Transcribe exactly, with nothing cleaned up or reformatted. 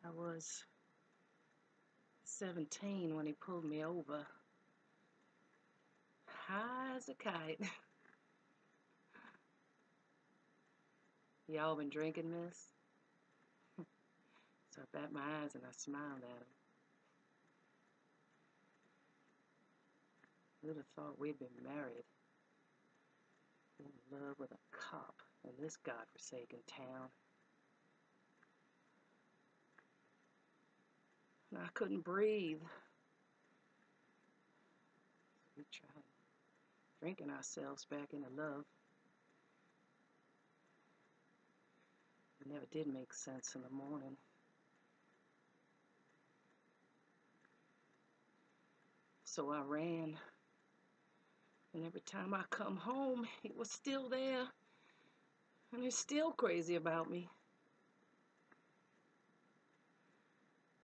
I was seventeen when he pulled me over, high as a kite. Y'all been drinking, miss? So I bat my eyes and I smiled at him. Who'd have thought we'd been married, in love with a cop in this godforsaken town. And I couldn't breathe. We tried drinking ourselves back into love. It never did make sense in the morning. So I ran. And every time I come home, he was still there. And he's still crazy about me.